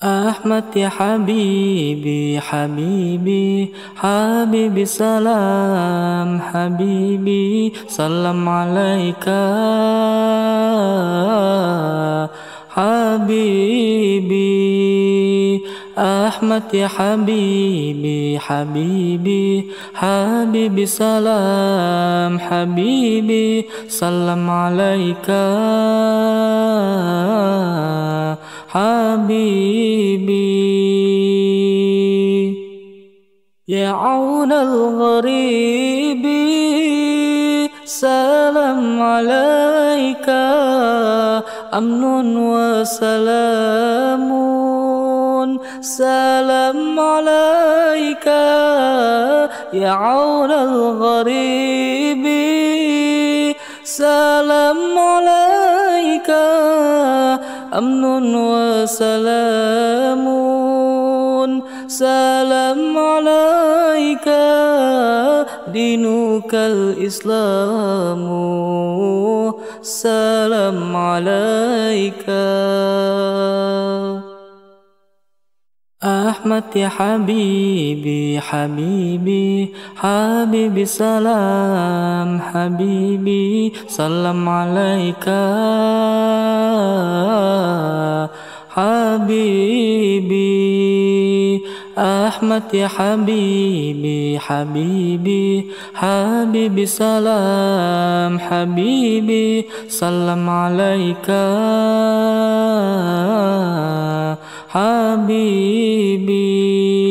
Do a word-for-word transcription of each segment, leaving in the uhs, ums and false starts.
أحمد يا حبيبي حبيبي حبيبي سلام حبيبي سلام عليك حبيبي أحمد يا حبيبي حبيبي حبيبي سلام حبيبي سلام عليك حبيبي يا عون الغريب سلام عليك أمن وسلام سلام عليك يا عون الغريب سلام عليك أمن وسلام سلام عليك دينك الإسلام سلام عليك أحمد يا حبيبي حبيبي حبيبي سلام حبيبي سلام عليك حبيبي أحمد يا حبيبي حبيبي حبيبي سلام حبيبي سلام عليك حبيبي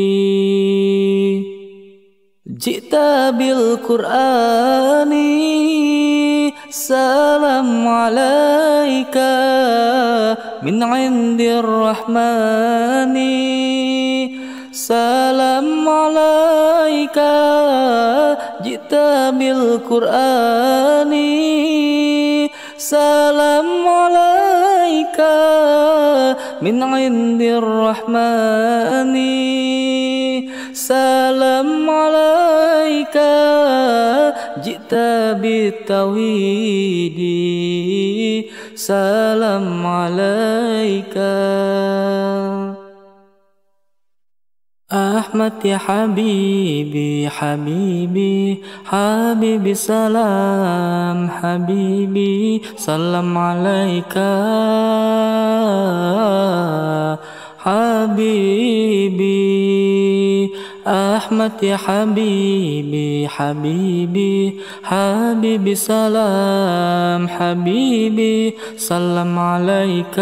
جئت بالقرآن سلام عليك من عند الرحمن سلام عليك جئت بالقرآن سلام عليك من عند الرحمن سلام عليك جئت بالتوحيد سلام عليك أحمد يا حبيبي حبيبي حبيبي سلام حبيبي سلام عليك حبيبي أحمد يا حبيبي حبيبي حبيبي سلام حبيبي سلام عليك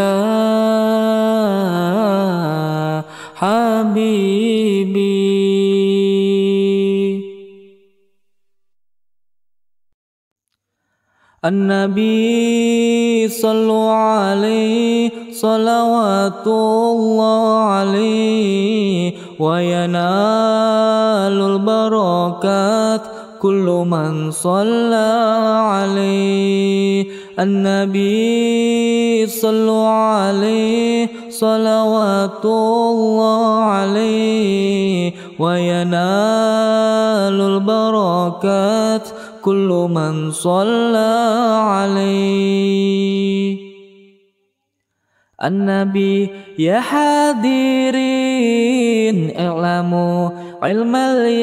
حبيبي النبي صلوا عليه صلوات الله عليه وينال البركات كل من صلى عليه النبي صلوا عليه صلوات الله عليه وينال البركات كل من صلى عليه النبي يا حاضرين اعلموا علم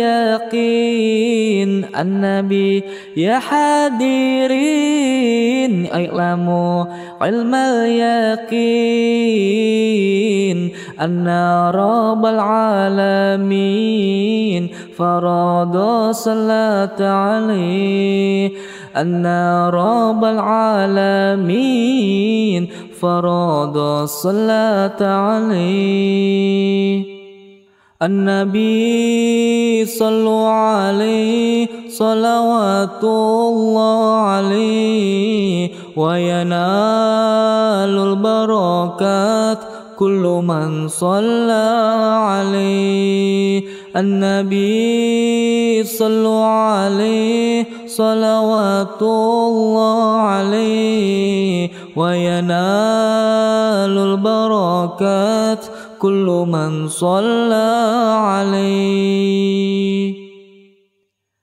اليقين النبي يا حاضرين اعلموا علم اليقين أن رب العالمين فرض الصلاة عليه أن رب العالمين فرض الصلاة عليه النبي صلوا عليه صلوات الله عليه وينال البركات كل من صلى عليه النبي صلوا عليه صلوات الله عليه وينال البركات كل من صلى عليه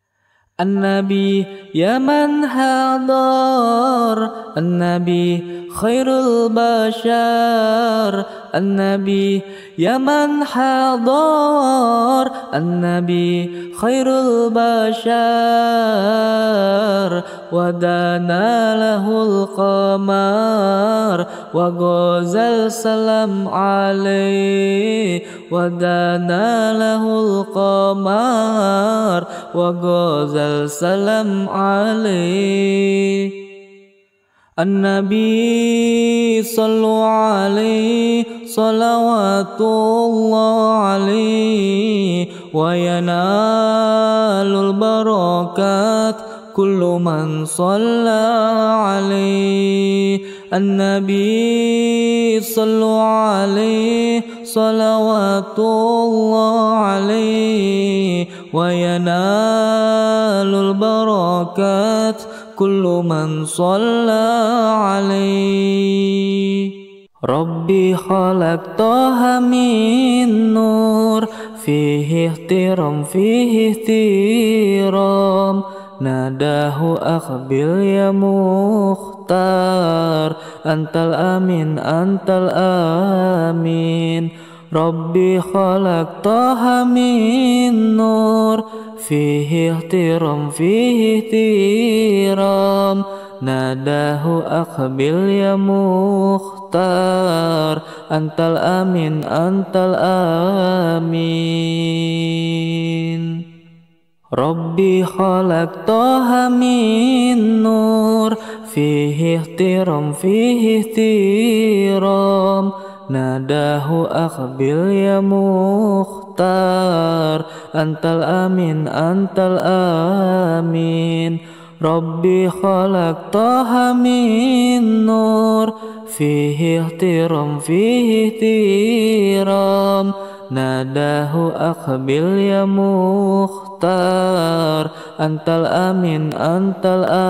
النبي يا من حضر النبي خير البشر النبي يا من حضر النبي خير البشر ودنا له القمر وغزل سلام عليه ودنا له القمر وغزل سلام عليه النبي صلوا عليه صلوات الله عليه وينال البركات كل من صلى عليه النبي صلوا عليه صلوات الله عليه وينال البركات كل من صلى عليه ربي خلقتها من نور فيه احترام فيه احترام ناداه أقبل يا مختار أنت الأمين أنت الأمين ربي خلقتها من نور فيه احترام فيه احترام ناداه أقبل يا مختار أنت الأمين أنت الأمين ربي خلقتها من نور فيه احترام فيه احترام ناداه أقبل يا مختار أنت الأمين أنت الأمين ربي خلقتها من نور فيه احترام فيه احترام ناداه أقبل يا مختار أنت الأمين أنت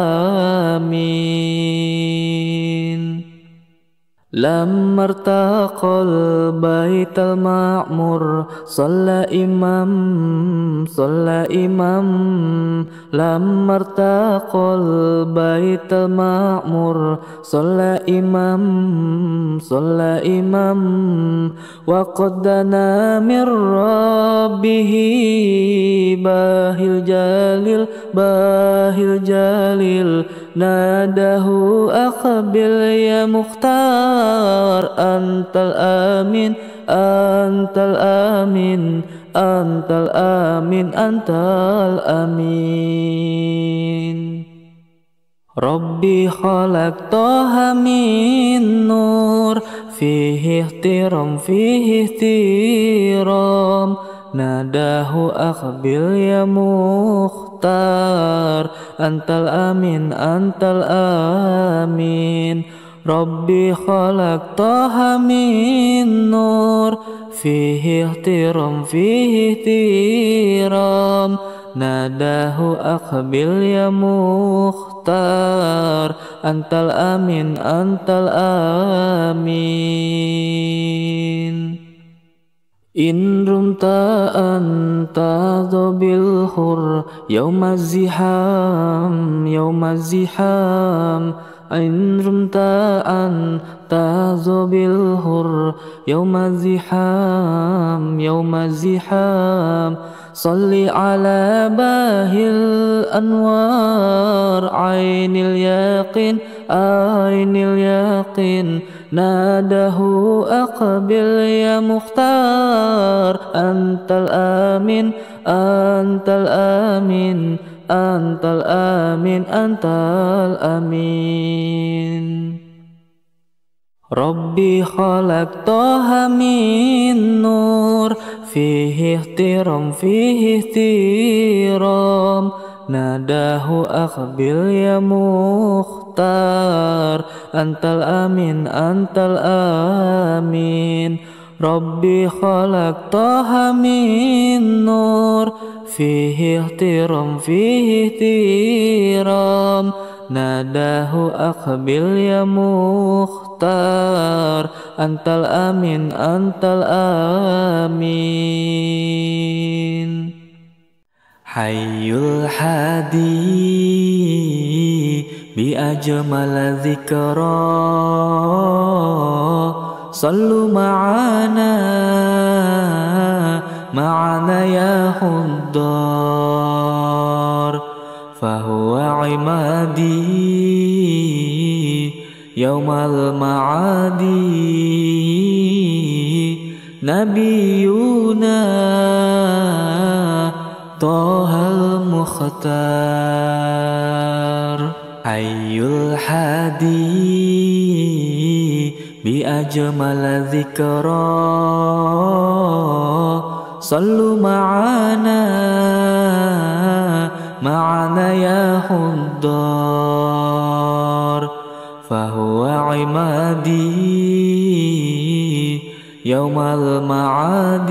الأمين لما ارتقى البيت المعمور صلى إمام صلى إمام لما ارتقى البيت المعمور صلى إمام صلى إمام وقد دنا من ربه باهي الجليل باهي الجليل ناداه أقبل يا مختار أنت الأمين أنت الأمين أنت الأمين أنت الأمين ربي خلقتها من نور فيه احترام فيه احترام ناداه أقبل يا مختار أنت الأمين أنت الأمين ربي خلقتها من نور فيه احترام فيه احترام ناداه أقبل يا مختار أنت الأمين أنت الأمين إن رمت أن تذهب بالحر يوم الزحام يوم الزحام إن رمت أن تذهب بالحر يوم الزحام يوم الزحام صل على باهي الأنوار عين اليقين عين اليقين ناداه أقبل يا مختار أنت الأمين أنت الأمين أنت الأمين أنت الأمين ربي خلقتها من نور فيه احترام فيه احترام ناداه أقبل يا مختار أنت الأمين أنت الأمين ربي خلقتها من نور فيه احترام فيه احترام ناداه أقبل يا مختار أنت الأمين أنت الأمين حي الحدي بأجمل ذكرى صلوا معنا معنا يا حضار فهو عمادي يوم المعاد نبينا طه المختار حي الحادي بأجمل ذكرى صلوا معنا معنا يا حضار فهو عمادي يوم المعاد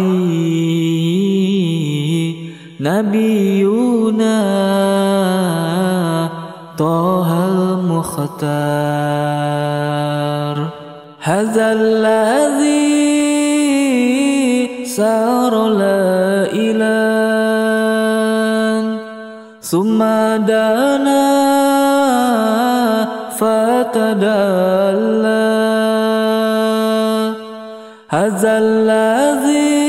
نبينا طه المختار هذا الذي سار لا إله ثم دنا فتدلى هذا الذي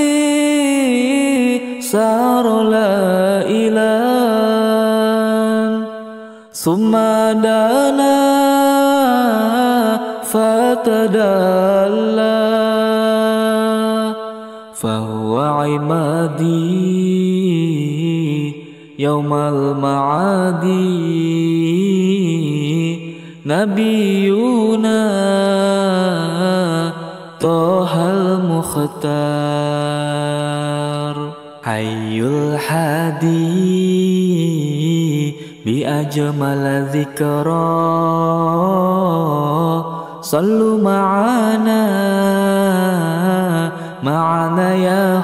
سار لا إله ثم دنا فتدلى فهو عمادي يوم المعاد نبينا طه المختار حي الحادي بأجمل ذكرى صلوا معنا معنا يا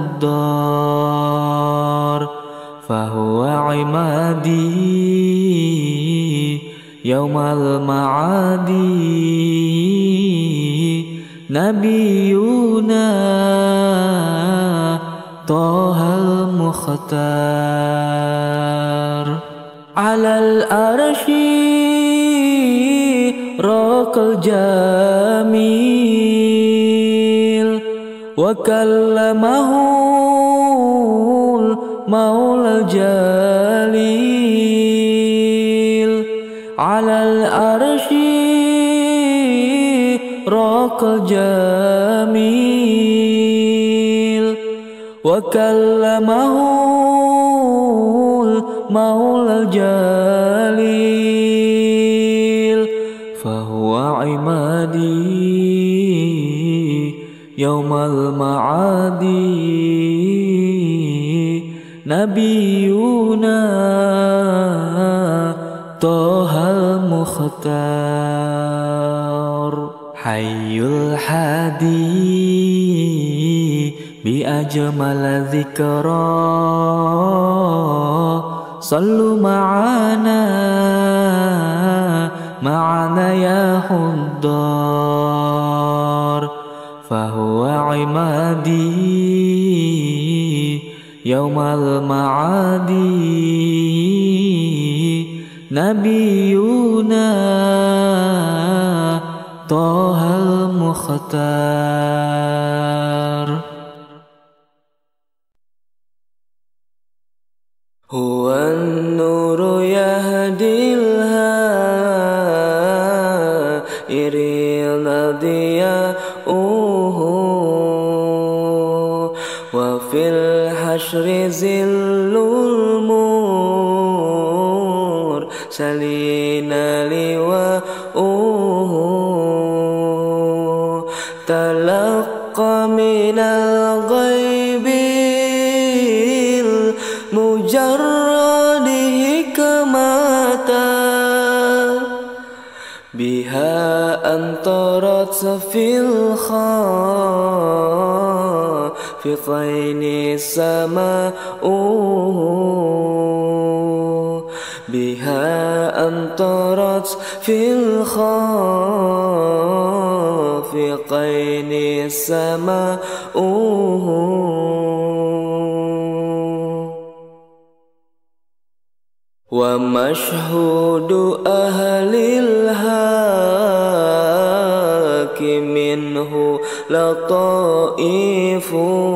حضار فهو عمادي يوم المعاد نبينا طه المختار على الأرش راق الجميل وكلمه المولى الجليل على الأرش راق الجميل وكلمه المولى الجليل فهو عمادي يوم المعاد نبينا طه المختار حي الحادي بأجمل ذكرى صلوا معنا معنا يا حضار فهو عمادي يوم المعاد نبينا طه المختار هو النور يهدي الهائرين ضياؤه وفي الحشر ذل المرسلين لواؤه تلقى من الغيب المجرد حكمة بها أنطرت في الخافقين سماؤه بها أنطرت في الخافقين سماؤه ومشهود أهل الهاك منه لطائف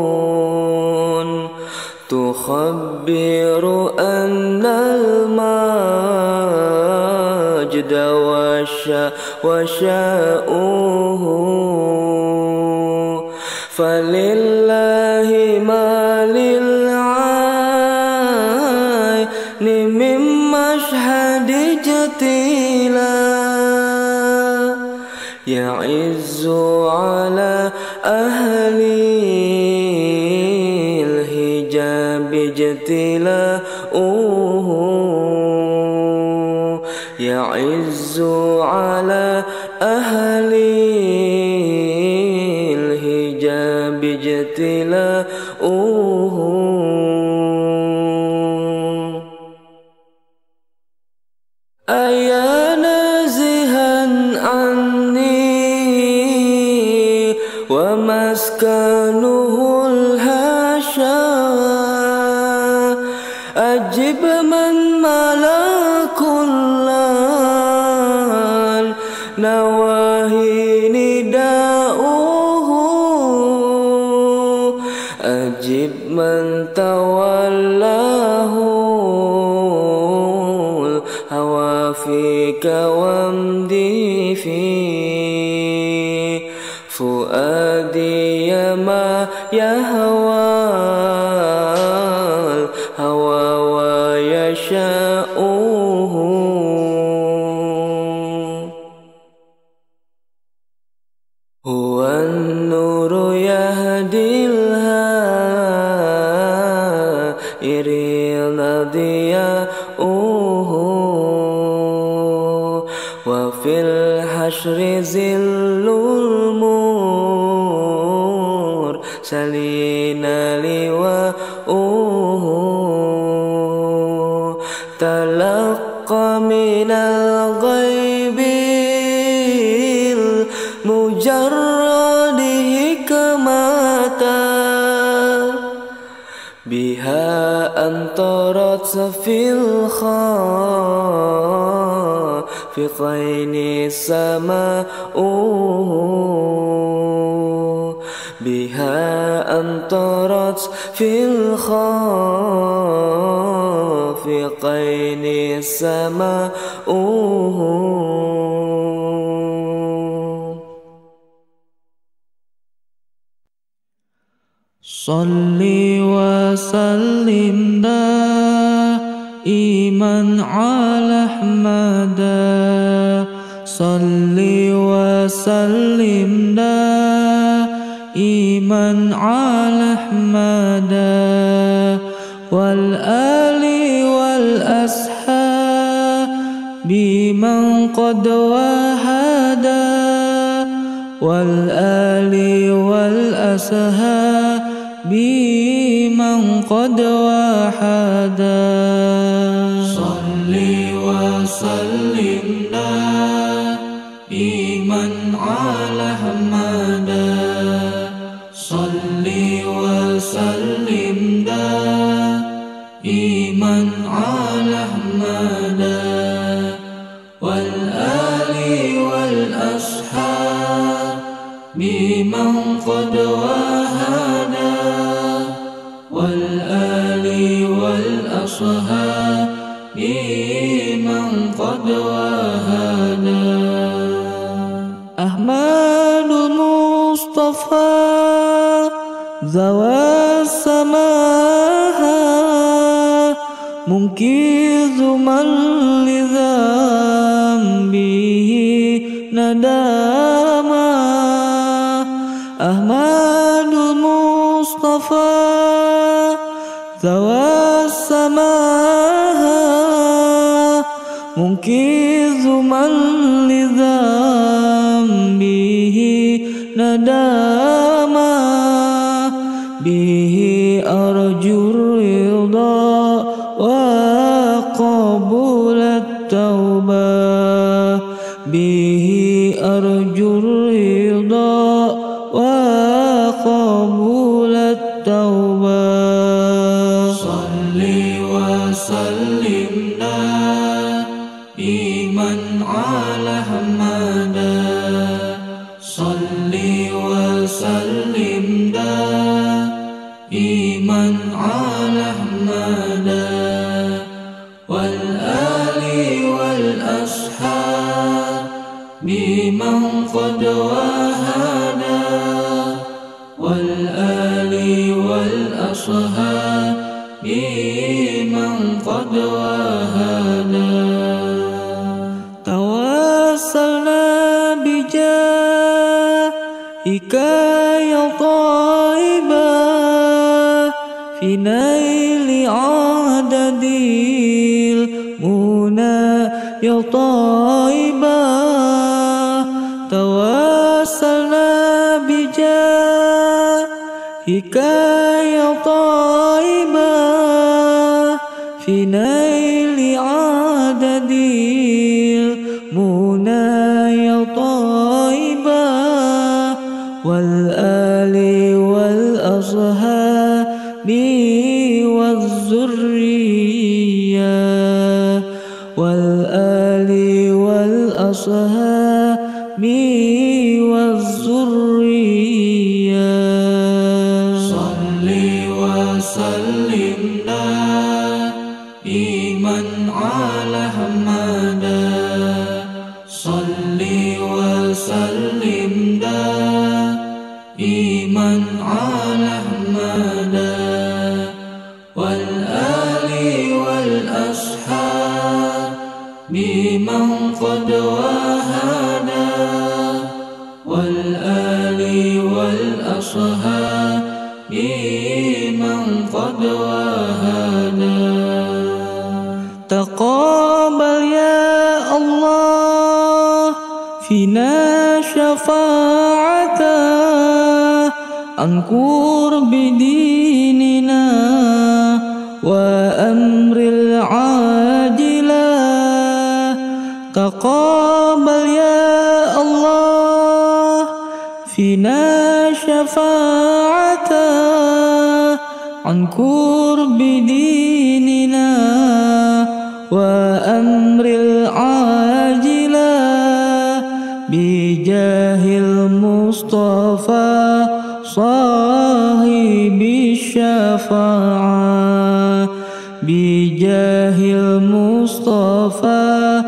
تخبر أن المجد وشاؤه فلله ما للعين من مشهد جتيلا يعز على أهل الحجاب اجتلاؤه يعز على أهل الحجاب اجتلاؤه أيا نازها عني ومسكنه الهاشا أجب من ملك النواهي نداؤه أجب من تولاه الهوى فيك وامضي في فؤادي ما يهوى الهوى ويشاؤه هو النور يهدي الهائرين ضياؤه وفي الحشر ذل المرسلين لواؤه تلقى من الغيب المجرد حكمة بها أمطرت في الخافقين سماؤه بها أمطرت في الخافقين سماؤه صلي وسلم دائما على أحمد صلي وسلم دائما على أحمد والآل والأصحاب من قد وحدا والآل والأصحاب بمن قد وحدا صلي وسلم دائما على أحمد صلي وسلم دائما على أحمد والآل والأصحاب بمن قد وهدى والآل والأصحاب بمن قد وهدى أحمد المصطفى ذوى السماء منقذ من لذنبه ندما أحمد المصطفى ذوى السماء منقذ من لذنبه ندما به أرجو الرضا وقبول التوبة به أرجو الرضا وقبول التوبة صلي وسلم بمن قد وهدى والآل والأصحاب بمن قد وهدى توسلنا بجاهك يا طيبا في نيل عدد المنى يا طيبا توسلنا بجاهك يا طيبا في نيل عدد المنى يا طيبا والآل والأصحاب والذرية والآل والأصحاب والذرية صل وسلم دائما على محمد صل وسلم دائما على محمد والآل والأصحاب بمن قد وهدى والآل والأصحاب بمن قد وهدى تقبل يا الله فينا شفاعته عن قرب ديننا وأمر العاجلة تقبل يا الله فينا شفاعته عن قرب ديننا وأمر العاجلة بجاه المصطفى صاحب الشفاعة بجاه المصطفى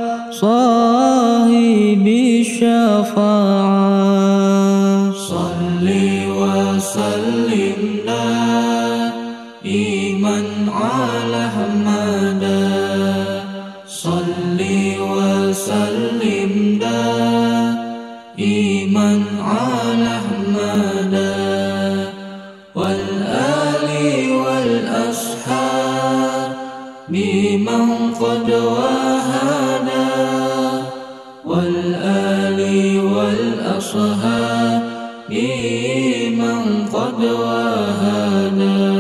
صاحب الشفاعة صل وسلم دائما على محمد صل وسلم دائما على محمد والآل والأصحاب بمن قد وهدى والآل والأصحاب بمن قد وهدى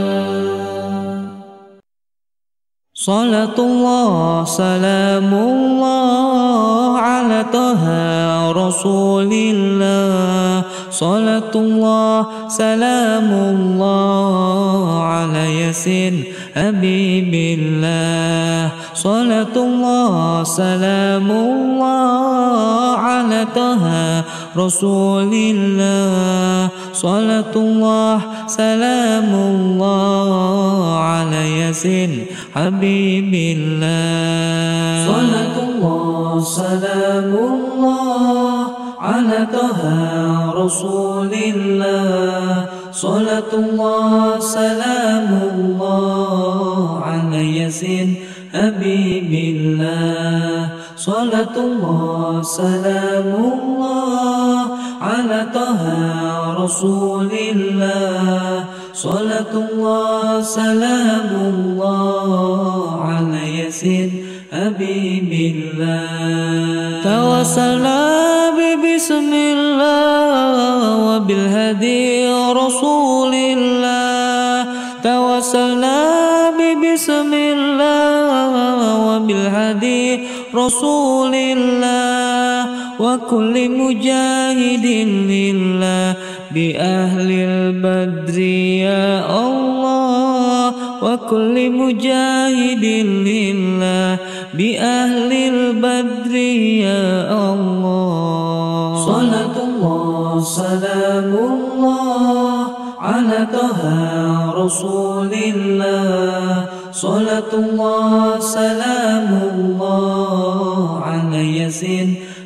صلاة الله سلام الله على طه رسول الله صلاة الله سلام الله على ياسين حبيب الله صلاة الله سلام الله على طه رسول الله صلاة الله سلام الله على ياسين حبيب الله صلاة الله سلام الله على طه رسول الله صلاة الله سلام الله على ياسين حبيب الله صلاة الله سلام الله على طه رسول الله صلاة الله سلام الله على ياسين حبيب الله توسلنا بسم الله وبالهدي رسول الله توسلنا بسم الله وبالهدي رسول الله وكل مجاهد لله بأهل البدر يا الله وكل مجاهد لله بأهل البدر يا الله صلاة الله سلام الله على طه رسول الله صلاة الله سلام الله على ياسين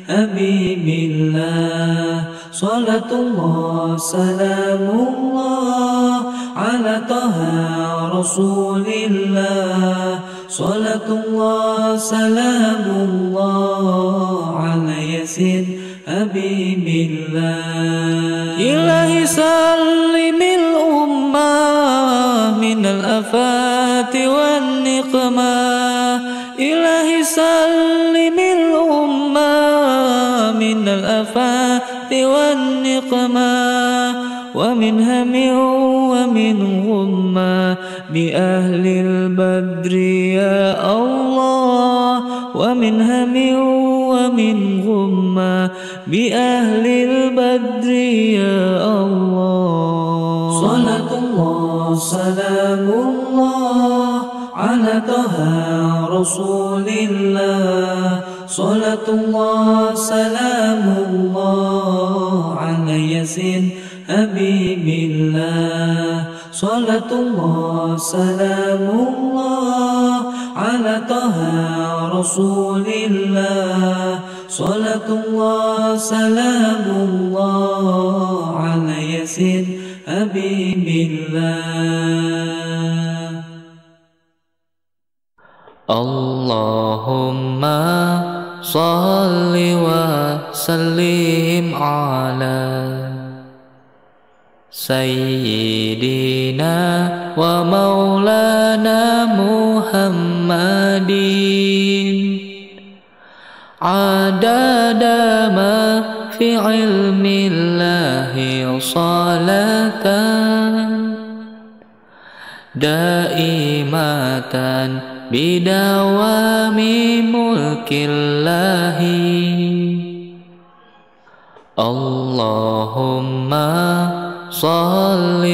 حبيب الله صلاة الله سلام الله على طه رسول الله صلاة الله سلام الله على ياسين حبيب الله إلهي سلم الأمة من الآفات والنقمة إلهي سلم الأمة من الآفات والنقمة ومن هم ومن غمة بأهل البدر يا الله ومن هم ومن غمة بأهل البدر يا الله صلاة الله سلام الله على طه رسول الله صلاة الله سلام الله على ياسين حبيب الله صلاة الله سلام الله على طه رسول الله صلاة الله سلام الله على ياسين حبيب الله اللهم صل وسلم على سيدنا ومولانا محمد عدد ما في علم الله صلاة دائمة بدوام ملك الله اللهم صل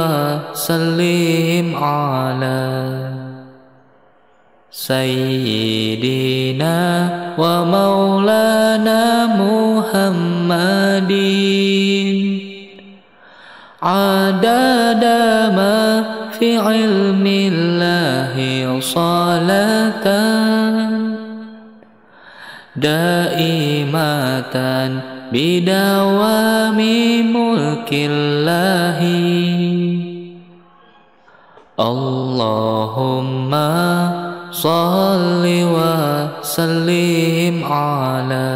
وسلم على سيدنا ومولانا محمد عدد ما في علم الله صلاة دائمة بدوام ملك الله اللهم صل وسلم على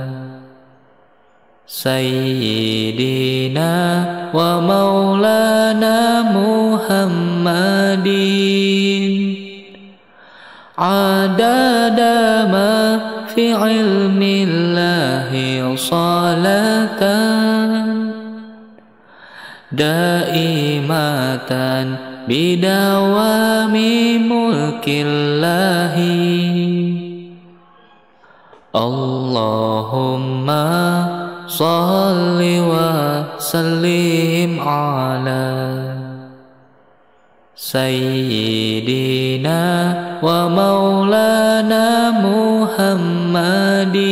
سيدنا ومولانا محمد عدد ما في علم الله صلاة دائمة بدوام ملك الله اللهم صل وسلم على سيدنا ومولانا محمد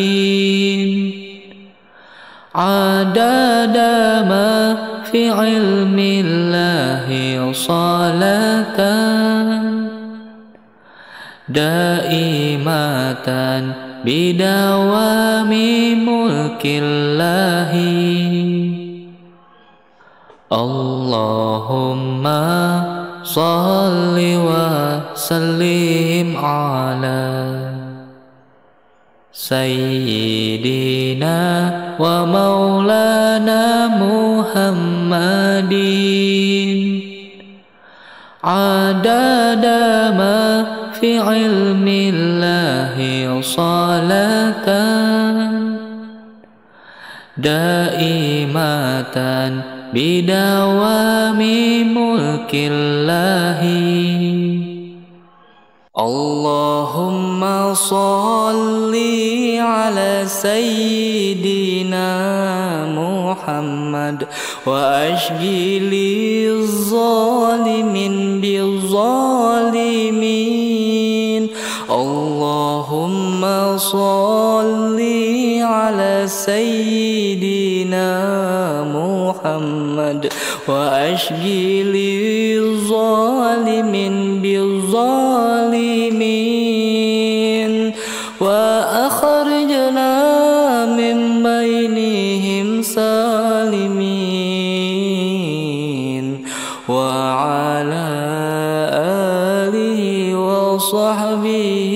عدد ما في علم الله صلاة دائمة بدوام ملك الله اللهم صل وسلم على سيدنا ومولانا محمد عدد ما في علم الله صلاة دائمة بدوام ملك الله اللهم صل على سيدنا محمد وأشغل الظالمين بالظالمين اللهم صل على سيدنا محمد وأشغل الظالمين بالظالمين وأخرجنا من وعلى آله وصحبه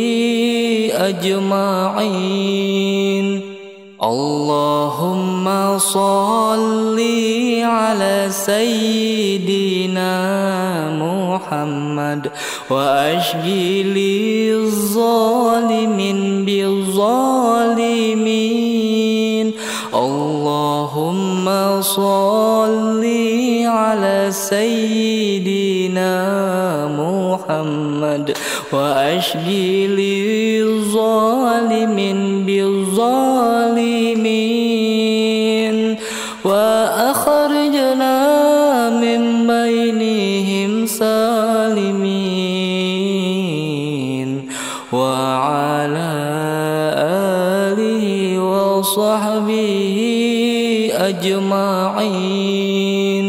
أجمعين. اللهم صل على سيدنا محمد وأشغل الظالمين بالظالمين. اللهم صل على سيدنا محمد وأشغل الظالمين بالظالمين وأخرجنا من بينهم سالمين. وعلى آله وصحبه أجمعين.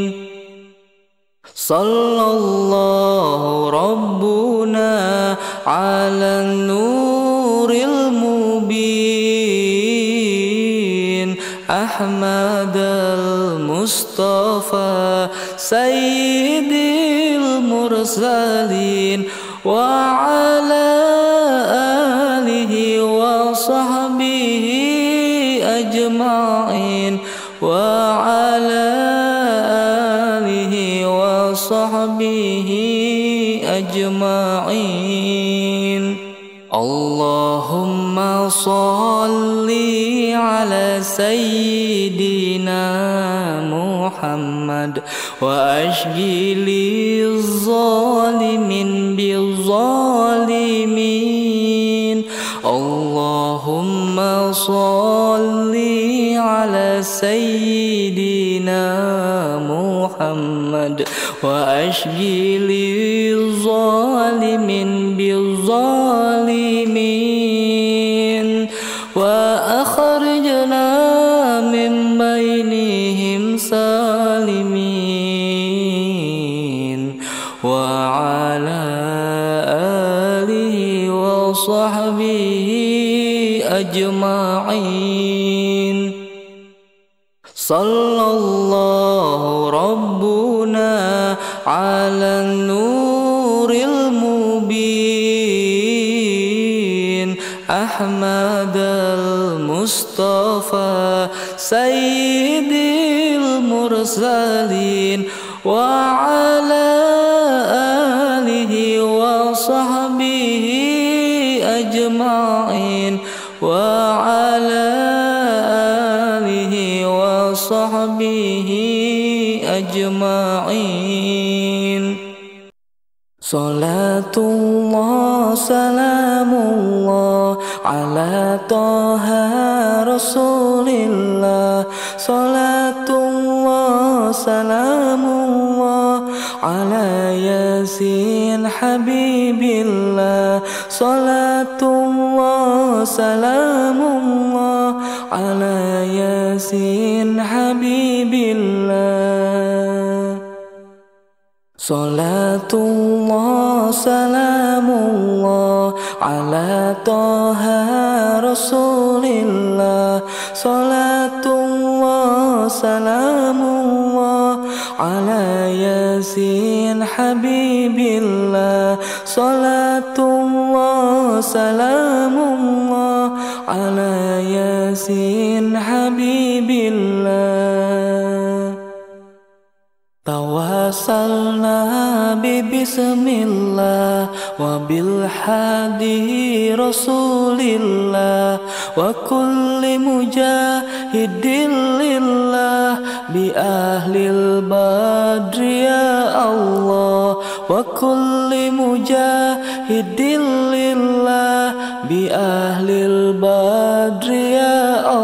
صلى الله ربنا على النور المبين أحمد المصطفى سيد المرسلين وعلى آله وصحبه أجمعين. وعلى آله وصحبه أجمعين. اللهم صل على سيدنا محمد وأشغل الظالمين بالظالمين. اللهم صل على سيدنا محمد وأشغل الظالمين بالظالمين وأخرجنا من بينهم سالمين. وعلى آله وصحبه أجمعين. صلى الله ربنا على النور المبين أحمد المصطفى سيد المرسلين وعلى آله وصحبه أجمعين. وعلى آله وصحبه أجمعين. صلاة الله سلام الله على طه رسول الله. صلاة الله سلام الله على ياسين حبيب الله. صلاة الله سلام الله على ياسين حبيب الله. صلاة الله سلام الله على طه رسول الله. صلاة الله سلام الله على ياسين حبيب الله. صلاة الله سلام الله على ياسين حبيب الله. توسلنا ببسم الله وبالحادي رسول الله وكل مجاهد لله بأهل البدر يا الله. وكل مجاهد لله بأهل البدر يا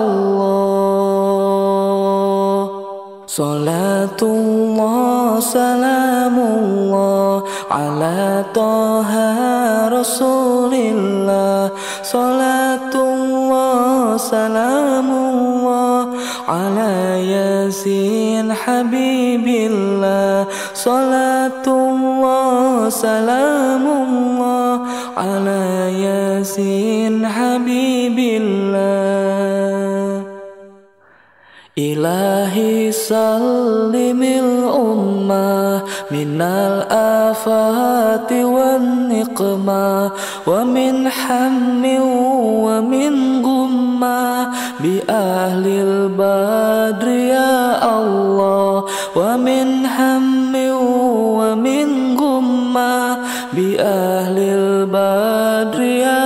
الله. صلاة الله سلام الله على طه رسول الله. صلاة الله سلام الله على ياسين حبيب الله. صلاة الله سلام الله على ياسين حبيب الله. إلهي سلم الأمة من الآفات والنقمة ومن حم ومن غمة بأهل البدر يا الله ومن هم ومن غمة بأهل البدر يا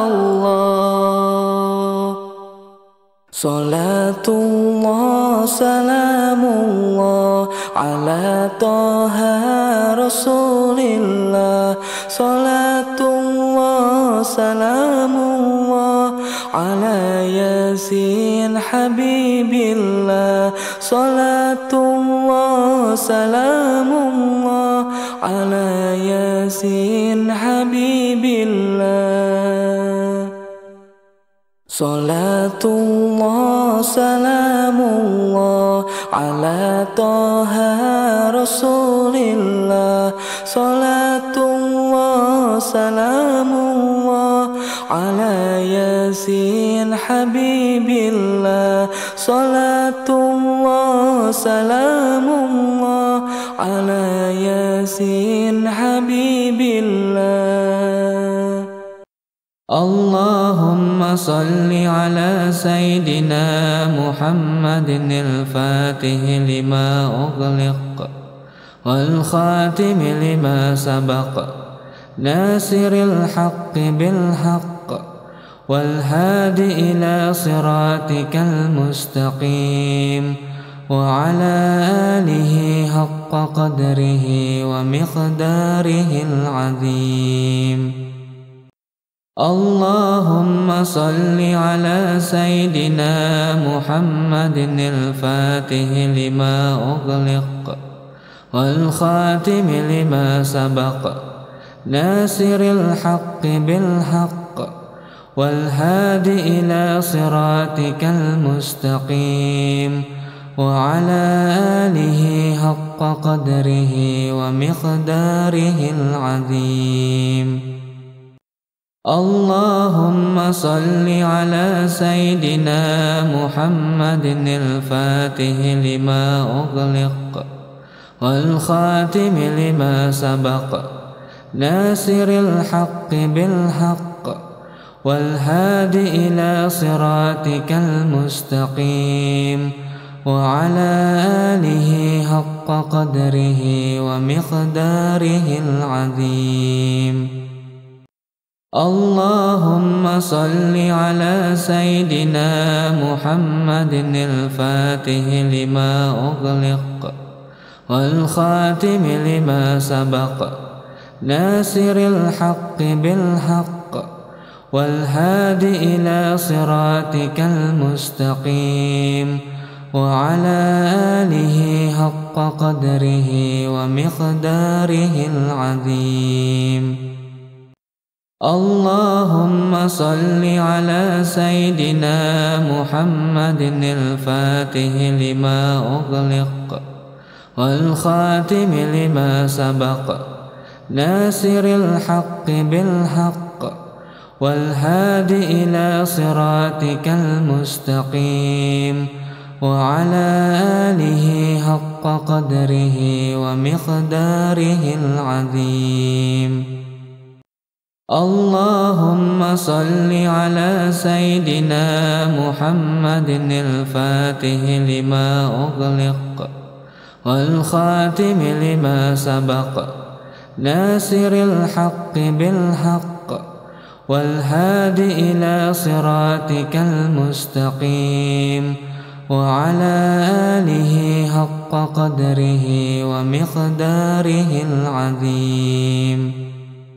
الله صلاة الله سلام الله على طه رسول الله صلاة الله سلام الله على ياسين حبيب الله صلاة الله سلام الله على ياسين حبيب الله صلاة الله سلام الله على طه رسول الله صلاة الله سلام الله على ياسين حبيب الله صلاة الله سلام الله على ياسين حبيب الله اللهم صل على سيدنا محمد الفاتح لما أغلق والخاتم لما سبق ناصر الحق بالحق والهادي إلى صراطك المستقيم وعلى آله حق قدره ومقداره العظيم اللهم صل على سيدنا محمد الفاتح لما أغلق والخاتم لما سبق ناصر الحق بالحق والهادي إلى صراطك المستقيم وعلى آله حق قدره ومقداره العظيم اللهم صل على سيدنا محمد الفاتح لما أغلق والخاتم لما سبق ناصر الحق بالحق والهادي إلى صراطك المستقيم وعلى آله حق قدره ومقداره العظيم اللهم صل على سيدنا محمد الفاتح لما أغلق والخاتم لما سبق ناصر الحق بالحق والهادي إلى صراطك المستقيم وعلى آله حق قدره ومقداره العظيم اللهم صل على سيدنا محمد الفاتح لما أغلق والخاتم لما سبق ناصر الحق بالحق والهادي إلى صراطك المستقيم وعلى آله حق قدره ومقداره العظيم اللهم صل على سيدنا محمد الفاتح لما أغلق والخاتم لما سبق ناصر الحق بالحق والهادي إلى صراطك المستقيم وعلى آله حق قدره ومقداره العظيم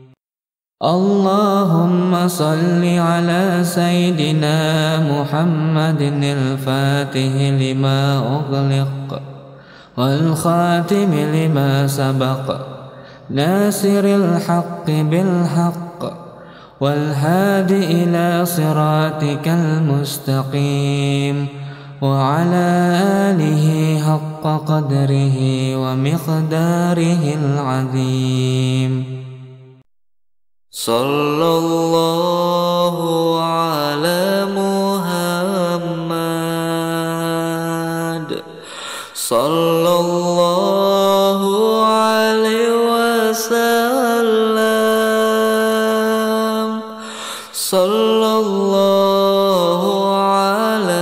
اللهم صل على سيدنا محمد الفاتح لما أغلق والخاتم لما سبق ناصر الحق بالحق والهادي إلى صراطك المستقيم وعلى آله حق قدره ومقداره العظيم صلى الله على محمد صلى الله على sallallahu ala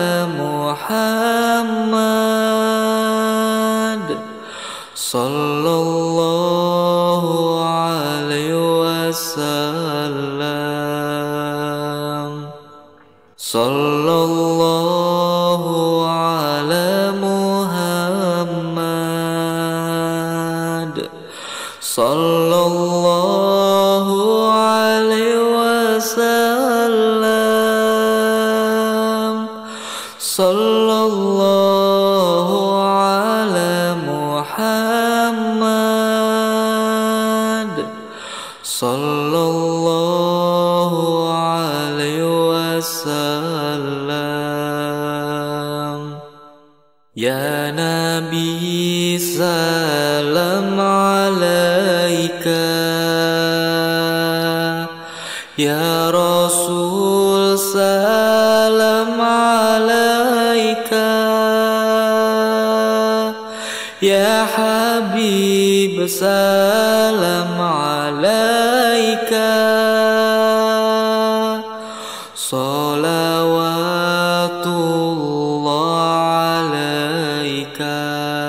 Muhammad, sallallahu alaihi wasallam, sallallahu ala Muhammad, sallallahu alaihi wasallam, sallallahu ala Muhammad, sallallahu alaihi wasallam. Ya Nabi salam alaika, ya Rasul salam alaika, ya Habib salam alaika, salawatullah alaika,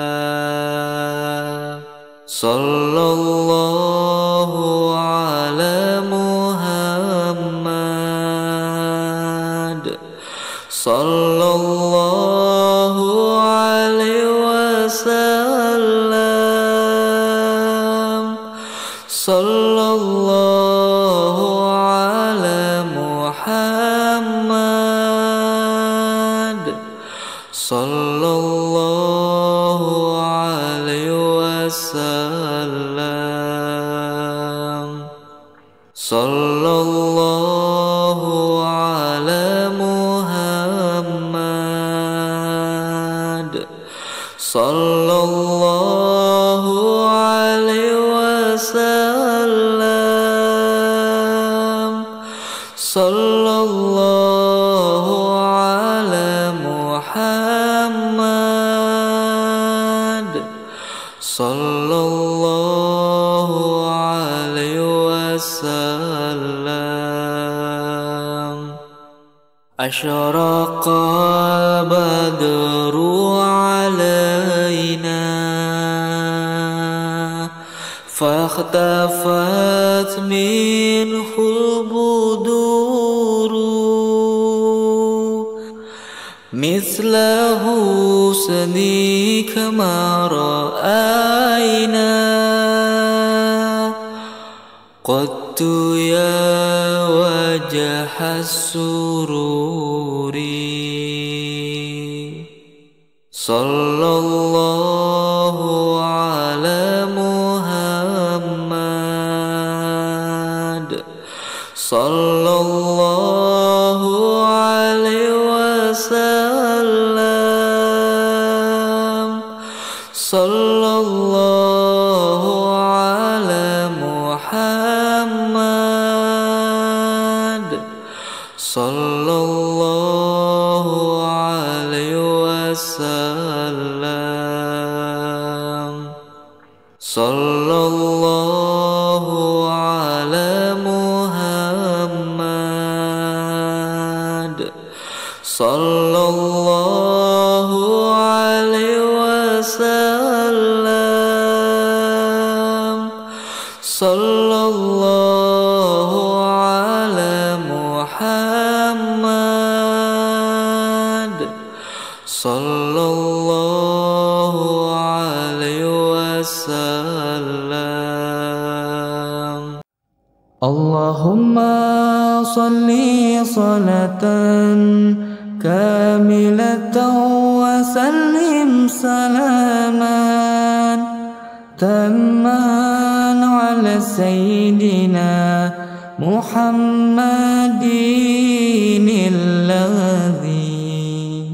sallallahu ala Muhammad, sallallahu alaihi wasallam, sallallahu ala Muhammad, sallallahu alaihi wasallam, sallallahu ala Muhammad, sallallahu alaihi wasallam, sallallahu ala Muhammad, sallallahu alaihi wasallam. Asyraqal badru alaina fakhtafat minhul buduru mislahu sani kama ra'ayna qattu ya wajhas sururi, sallallahu ala Muhammad, sallallahu alaihi wasallam, sallallahu ala Muhammad, sallallahu alaihi wasallam, sallallahu ala Muhammad, sallallahu alaihi wasallam, sallallahu ala Muhammad, sallallahu alaihi wasallam. Allahumma salli salatan kamilatan wa sallim salaman tamman ala sayyidina Muhammadin alladhi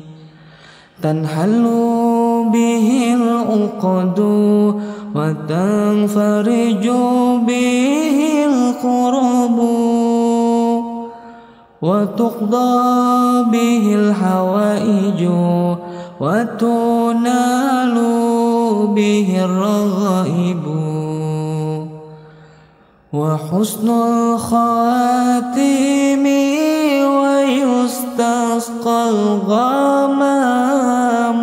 tanhalu bihil uqdu wa tanfariju bihil qurabu wa tuqda bihil hawaiju wa tunalu bihir raghaibu wa husnul khatimi ويستسقى الغمام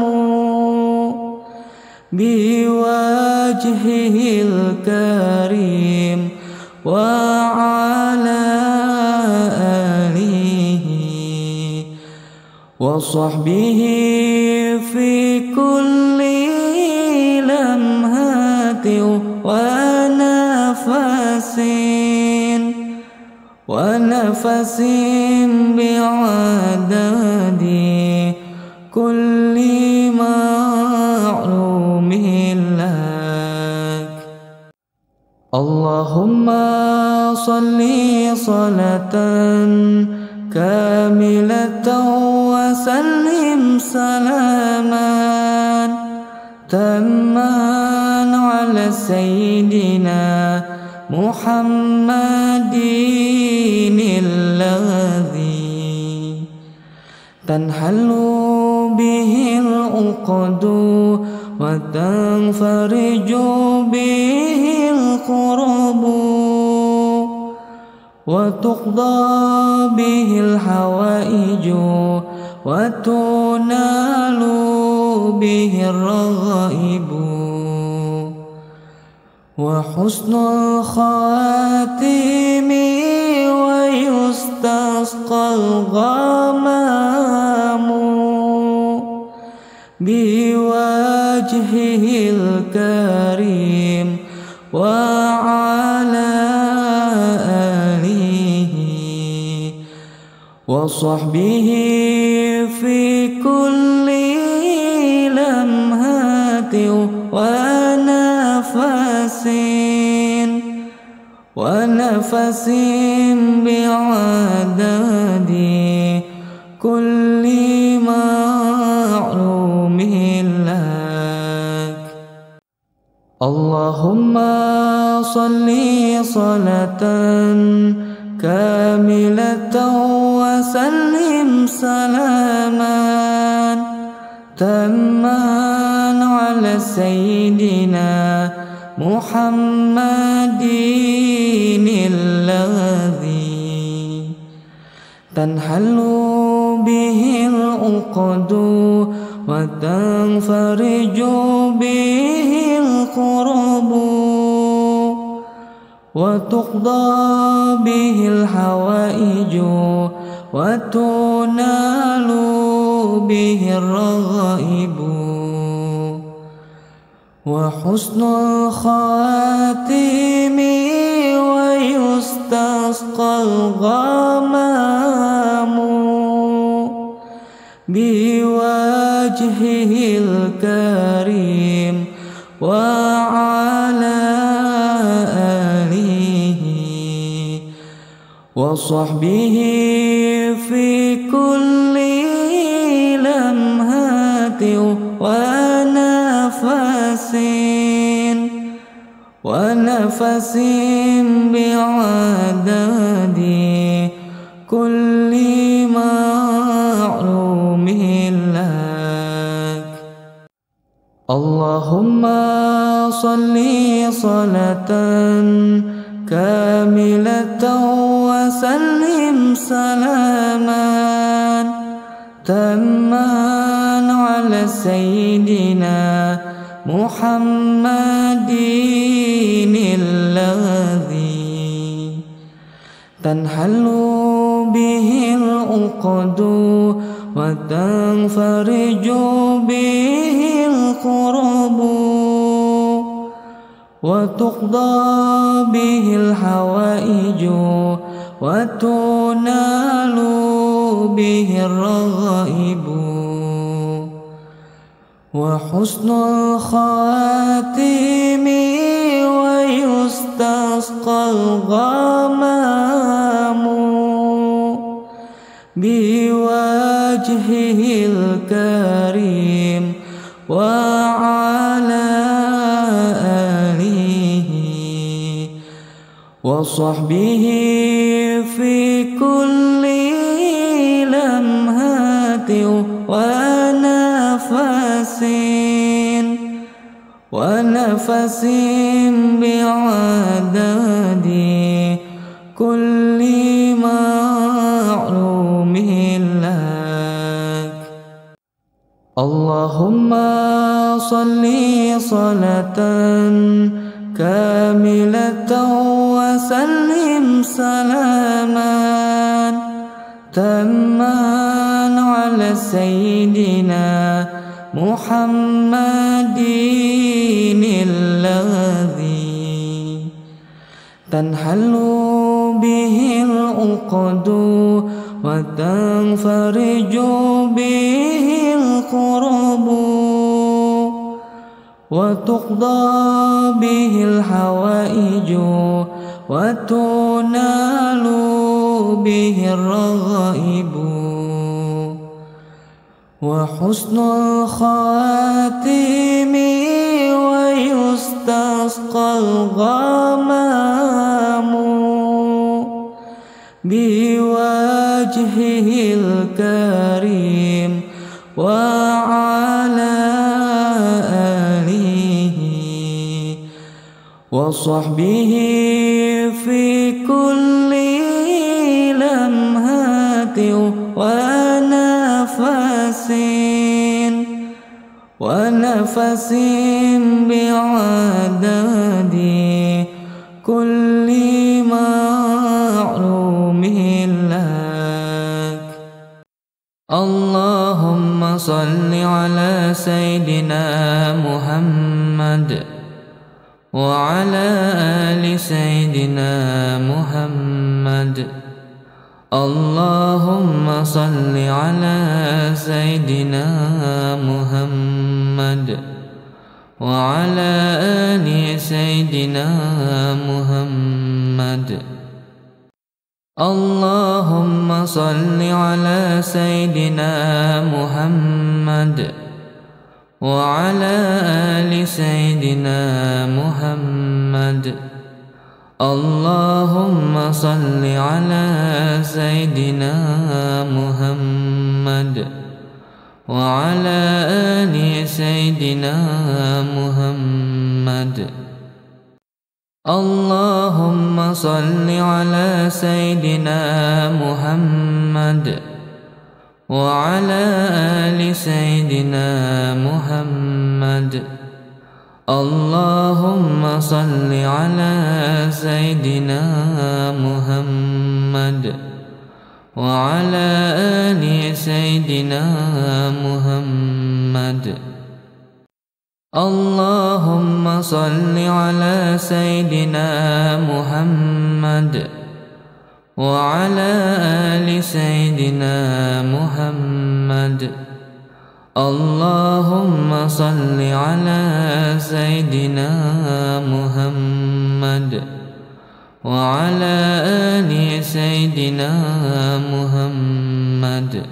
بوجهه الكريم وعلى آله وصحبه في كل لمحة ونفس ونفس بعدد كل معلوم لك. اللهم صل صلاة كاملة وسلم سلاما تاما على سيدنا محمد الذي تنحل به العقد وتنفرج به الكرب وتقضى به الحوائج وتنال به الرغائب وحسن الخاتم ويستسقى الغمام بوجهه الكريم وعلى آله وصحبه في كل لمحة ونفس ونفس بعدد كل معلوم لك. اللهم صل صلاة كاملة وسلم سلاما تاما على سيدنا محمد الذي تنحل به العقد وتنفرج به الكرب وتقضى به الحوائج وتنال به الرغائب وحسن الخاتم ويستسقى الغمام بوجهه الكريم وعلى آله وصحبه في كل لمحة ونفس ونفس بعدد كل معلوم لك. اللهم صل صلاة كاملة وسلم سلاما تاما على سيدنا محمد الذي تنحل به العقد وتنفرج به الكرب وتقضى به الحوائج وتنال به الرغائب وحسن الخاتم ويستسقى الغمام بوجهه الكريم وعلى آله وصحبه في كل لمحة ونفس ونفس بعدد كل معلوم لك. Allahumma salli salatan kamilatan wa sallim salaman tamman ala sayyidina Muhammadin alladhi tanhalu bihil uqdu wa tanfariju bihil qurabu wa tuqda bihil hawaiju wa tunalu bihil raghaibu wa husnul khatimi wa yustasqal ghamamu biwajhihil karim wa ala alihi wa sahbihi fi kulli lamhati wa nafasin wa nafasin bi'adadi kulli ma'lumin lak. Allahumma salli ala sayyidina Muhammad wa ala ali sayyidina Muhammad. Allahumma salli ala sayyidina Muhammad wa ala ali sayyidina Muhammad. Allahumma salli ala sayyidina Muhammad wa ala ali sayyidina Muhammad. Allahumma salli ala sayyidina Muhammad wa ala ali sayyidina Muhammad. Allahumma salli ala sayyidina Muhammad wa ala ali sayyidina Muhammad. Allahumma salli ala sayyidina Muhammad wa ala ali sayyidina Muhammad. Allahumma salli ala sayyidina Muhammad wa ala ali sayyidina Muhammad. Allahumma salli ala sayyidina Muhammad wa ala ali sayyidina Muhammad.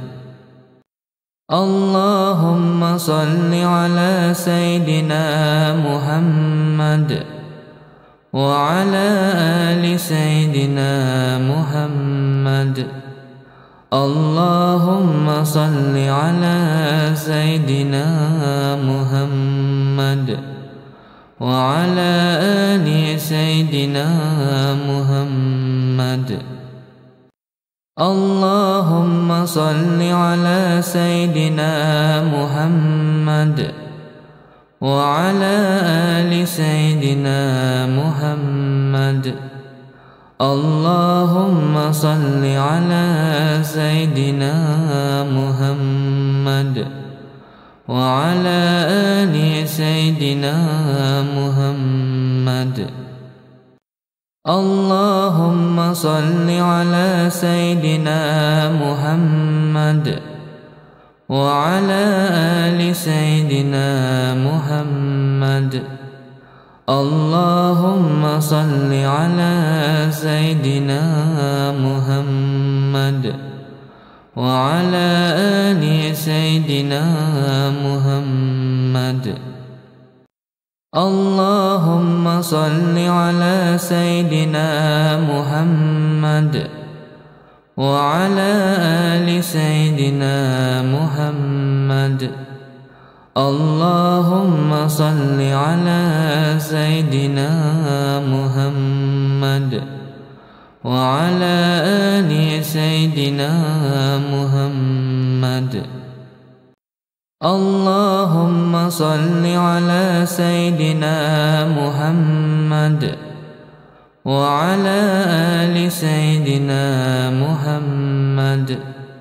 Allahumma salli ala sayyidina Muhammad wa ala ali sayyidina Muhammad. Allahumma salli ala sayyidina Muhammad wa ala ali sayyidina Muhammad. Allahumma salli ala sayyidina Muhammad wa ala ali sayyidina Muhammad. Allahumma salli ala sayyidina Muhammad wa ala ali sayyidina Muhammad. Allahumma salli ala sayyidina Muhammad wa ala ali sayyidina Muhammad. Allahumma salli ala sayyidina Muhammad wa ala ali sayyidina Muhammad. Allahumma salli ala sayyidina Muhammad wa ala ali sayyidina Muhammad. Allahumma salli ala sayyidina Muhammad wa ala ali sayyidina Muhammad. Allah سيدنا محمد وعلى آل سيدنا محمد.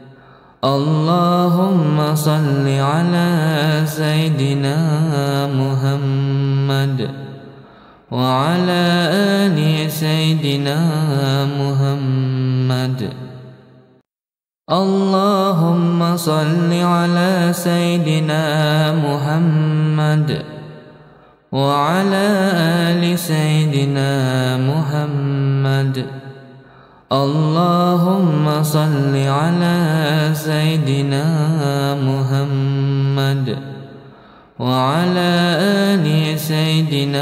اللهم صل على سيدنا محمد وعلى آل سيدنا محمد. اللهم صل على سيدنا محمد وعلى آل سيدنا محمد. اللهم صل على سيدنا محمد وعلى آل سيدنا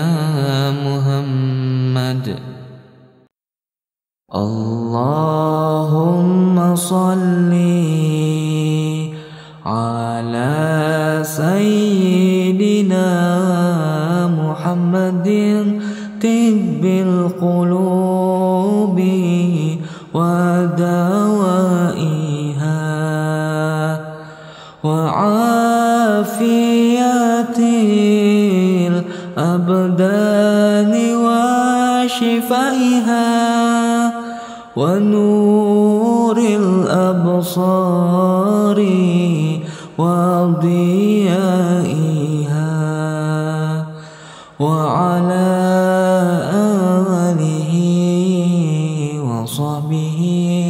محمد. اللهم صل على سيدنا محمد طب القلوب ودوائها وعافية الأبدان وشفائها ونور الأبصار وضيائها وعلى آله وصحبه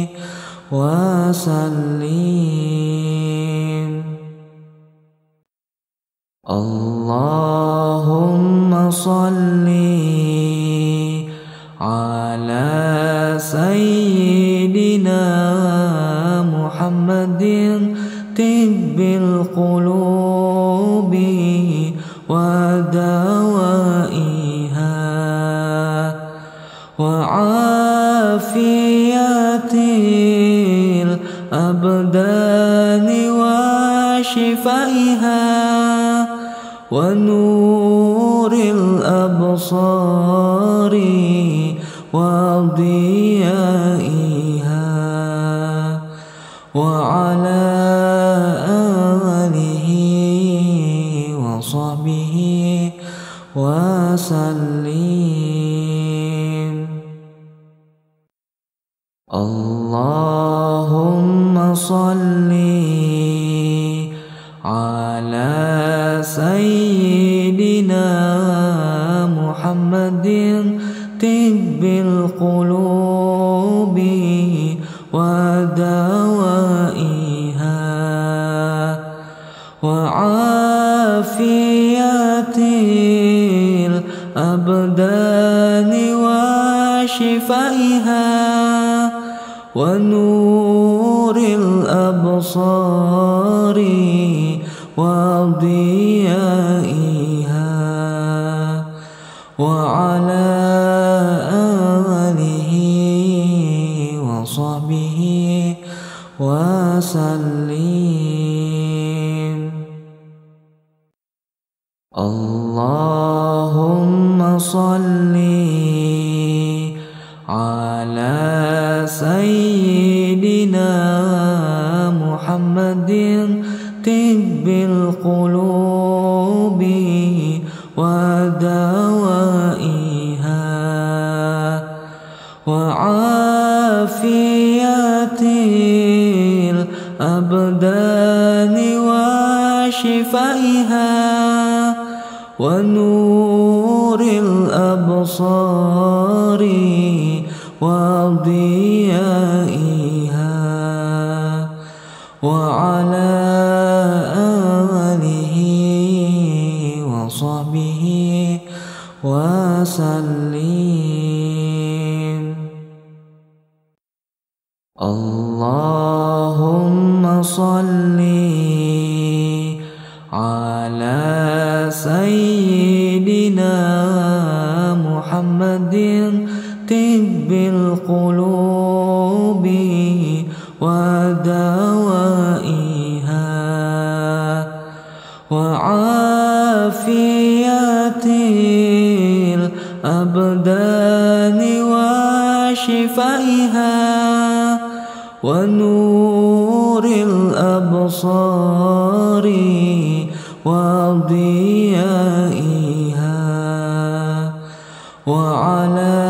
وسلم. اللهم صل على سيدنا محمد طب القلوب ودوائها وعافية الأبدان وشفائها ونور الأبصار وضيائها وعلى آله وصحبه وسلم. اللهم صل على سيدنا محمد طب القلوب ودوائها وعافية الأبدان وشفائها ونور الأبصار وضيائها وعلى آله وصحبه وسلم. اللهم صل على سيدنا محمد طب القلوب ودوائها وعافية الأبدان وشفائها ونور الأبصار وضيائها وعلى آله وصحبه وسلم. اللهم صل على سيدنا محمد طب القلوب ودوائها وعافية الأبدان وشفائها ونور الأبصار وضيائها وعلى